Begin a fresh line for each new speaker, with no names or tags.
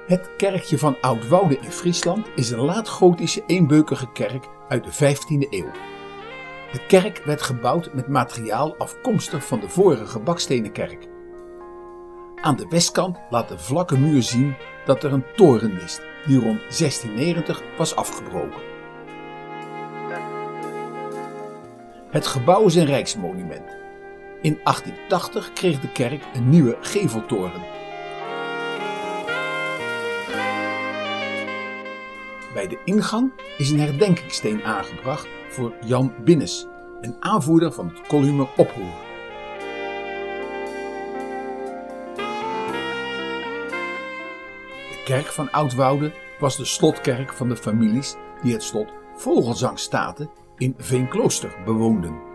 Het kerkje van Oudwoude in Friesland is een laatgotische eenbeukige kerk uit de 15e eeuw. De kerk werd gebouwd met materiaal afkomstig van de vorige bakstenen kerk. Aan de westkant laat de vlakke muur zien dat er een toren mist die rond 1690 was afgebroken. Het gebouw is een rijksmonument. In 1880 kreeg de kerk een nieuwe geveltoren. Bij de ingang is een herdenkingssteen aangebracht voor Jan Binnes, een aanvoerder van het Kollumer oproer. De kerk van Oudwoude was de slotkerk van de families die het slot Vogelzangstaten in Veenklooster bewoonden.